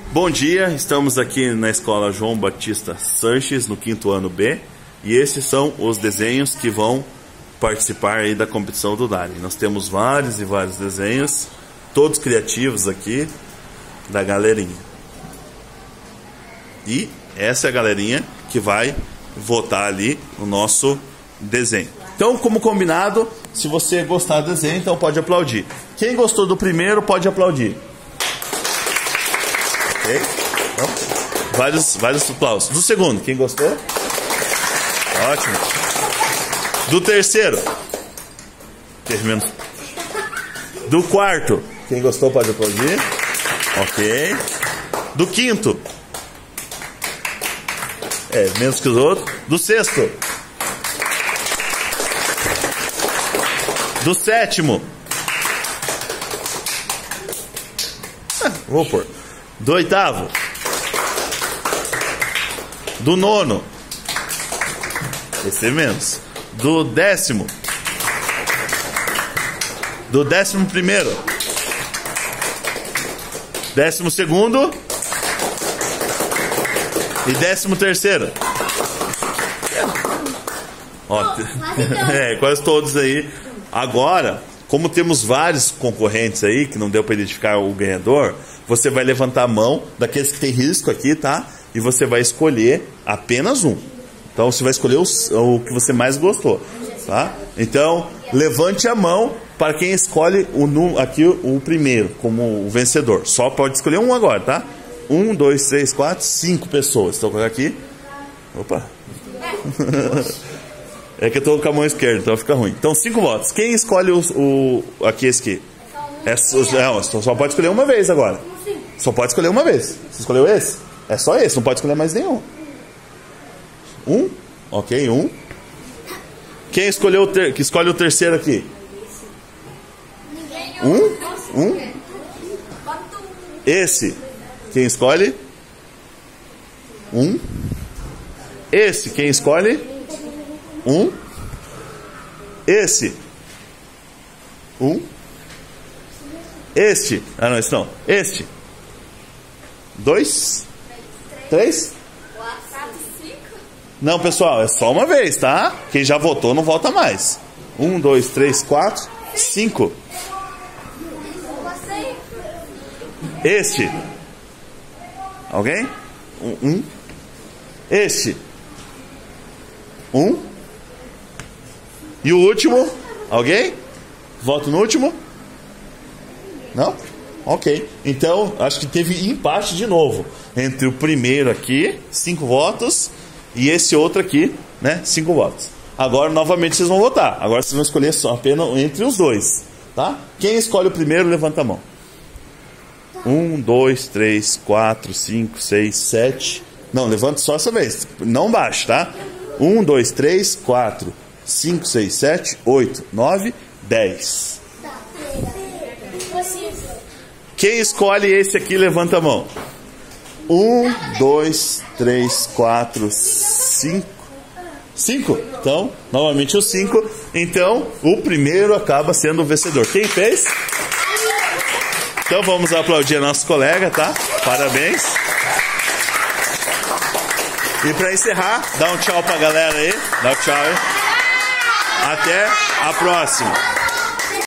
Bom dia, estamos aqui na Escola João Batista Sanches, no 5º ano B, e esses são os desenhos que vão participar aí da competição do Dali. Nós temos vários e vários desenhos, todos criativos aqui, da galerinha. E essa é a galerinha que vai votar ali no nosso desenho. Então, como combinado, se você gostar do desenho, então pode aplaudir. Quem gostou do primeiro, pode aplaudir. Ok? Então, vários aplausos. Do segundo, quem gostou? Ótimo. Do terceiro? Teve menos. Do quarto, quem gostou pode aplaudir. Ok. Do quinto? Menos que os outros. Do sexto? Do sétimo? Vou pôr. Do oitavo? Do nono? Esse é menos. Do décimo? Do 11º? 12º? E 13º? Ó, quase todos aí. Agora, como temos vários concorrentes aí, que não deu para identificar o ganhador, você vai levantar a mão daqueles que tem risco aqui, tá? E você vai escolher apenas um. Então, você vai escolher o que você mais gostou, tá? Então, levante a mão para quem escolhe aqui o primeiro como o vencedor. Só pode escolher um agora, tá? 1, 2, 3, 4, 5 pessoas. Então, vou colocar aqui. Opa! É que eu tô com a mão esquerda, então fica ruim. Então, 5 votos. Quem escolhe aqui esse aqui? Só pode escolher uma vez agora. Só pode escolher uma vez. Você escolheu esse? É só esse, não pode escolher mais nenhum. 1? Ok, 1. Quem que escolhe o terceiro aqui? 1? Esse? Quem escolhe? 1. Esse? Quem escolhe? 1. Esse? 1. Este? Ah, não, esse não. Este? 2? 3? 4, 5. Não, pessoal, é só uma vez, tá? Quem já votou não vota mais. 1, 2, 3, 4, 5. Este? Alguém? 1. Este? 1. E o último? Alguém? Voto no último? Não? Ok. Então, acho que teve empate de novo. Entre o primeiro aqui, 5 votos. E esse outro aqui, né? 5 votos. Agora, novamente, vocês vão votar. Agora, vocês vão escolher só apenas entre os dois. Tá? Quem escolhe o primeiro, levanta a mão. 1, 2, 3, 4, 5, 6, 7. Não, levanta só essa vez. Não baixe, tá? 1, 2, 3, 4, 5, 6, 7, 8, 9, 10. Quem escolhe esse aqui, levanta a mão. 1, 2, 3, 4, 5. 5? Então, novamente o 5. Então, o primeiro acaba sendo o vencedor. Quem fez? Então, vamos aplaudir a nossa colega, tá? Parabéns. E para encerrar, dá um tchau pra galera aí. Dá um tchau aí. Até a próxima.